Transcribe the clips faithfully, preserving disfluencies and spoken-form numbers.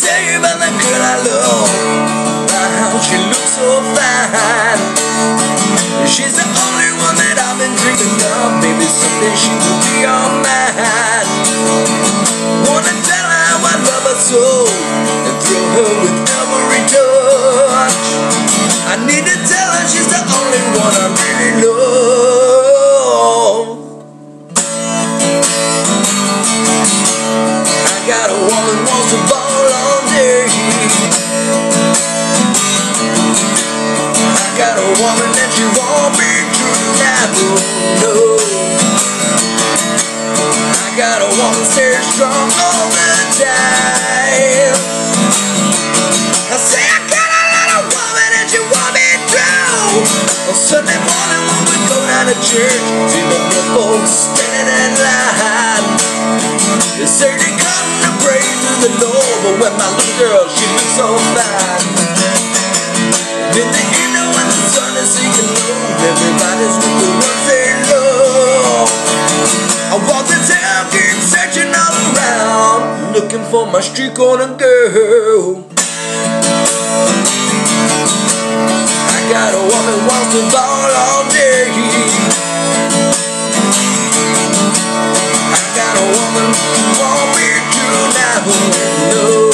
tell you about that girl I love, about how she looks so fine. She's the only one that I've been dreaming of. Maybe someday she will be all mine. Wanna tell her how I love her so, and thrill her with every touch. I need to tell her she's the only one I really love. I got a woman who wants to ball all day. I got a woman that she won't be tonight, no. I got a woman staying strong all the time. I say I got a little woman and she want me true. On Sunday morning when we go down to church, see the little folks standing in line. They say they come to pray to the Lord, but when my little girl, she looks so fine. In the evening when the sun is sinking low, everybody's with the ones they love. I walk the town, keep searching all around, looking for my street corner girl. I got a woman who wants to ball all day. I got a woman who won't be tonight, no.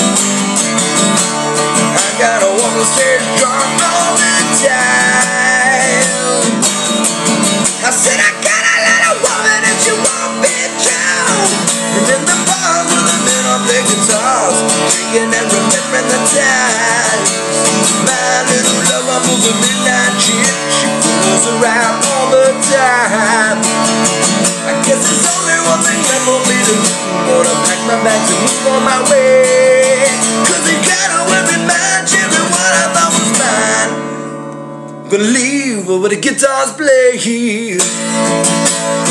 I got a woman stay strong all the time. I said I got a little woman and she won't be true. And in the bars with the men on their guitars, drinking and remembering the times. My little lover moves a midnight chick, she fools around all the time. I guess there's only one thing left for me to do. Gonna pack my bags and move on my way. Cause I got a women mind, everyone I thought was mine. Gonna leave over the guitars play.